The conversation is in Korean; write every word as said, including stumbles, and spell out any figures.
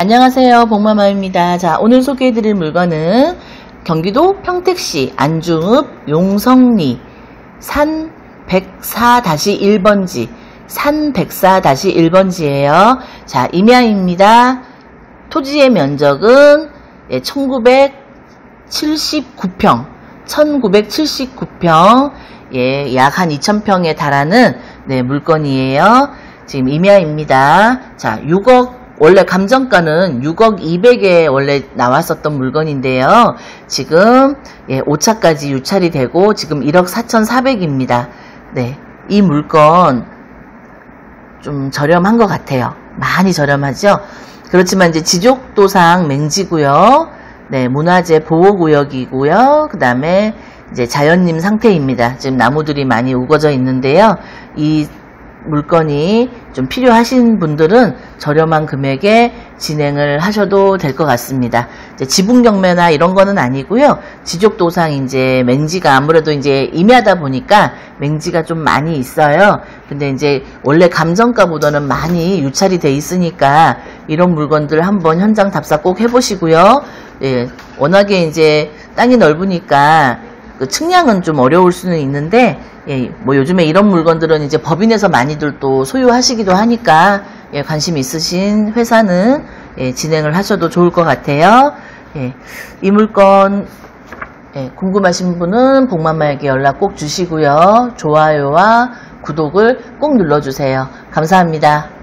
안녕하세요, 복마마입니다. 자, 오늘 소개해드릴 물건은 경기도 평택시 안중읍 용성리 산 백사 일 번지 산 백사 일 번지예요. 자, 임야입니다. 토지의 면적은 천구백칠십구 평, 천구백칠십구 평, 예, 약 한 이천 평에 달하는 네, 물건이에요. 지금 임야입니다. 자, 육억, 원래 감정가는 육억 이백에 원래 나왔었던 물건인데요. 지금 예, 오차까지 유찰이 되고 지금 일억 사천사백입니다. 네, 이 물건 좀 저렴한 것 같아요. 많이 저렴하죠. 그렇지만 이제 지적도상 맹지고요. 네, 문화재 보호구역이고요. 그 다음에 이제 자연림 상태입니다. 지금 나무들이 많이 우거져 있는데요. 이 물건이 좀 필요하신 분들은 저렴한 금액에 진행을 하셔도 될 것 같습니다. 이제 지붕 경매나 이런 거는 아니고요. 지적도상 이제 맹지가 아무래도 이제 임야다 보니까 맹지가 좀 많이 있어요. 근데 이제 원래 감정가보다는 많이 유찰이 돼 있으니까 이런 물건들 한번 현장 답사 꼭 해보시고요. 예, 워낙에 이제 땅이 넓으니까 그 측량은 좀 어려울 수는 있는데, 예, 뭐 요즘에 이런 물건들은 이제 법인에서 많이들 또 소유하시기도 하니까, 예, 관심 있으신 회사는, 예, 진행을 하셔도 좋을 것 같아요. 예, 이 물건, 예, 궁금하신 분은 복마마에게 연락 꼭 주시고요. 좋아요와 구독을 꼭 눌러주세요. 감사합니다.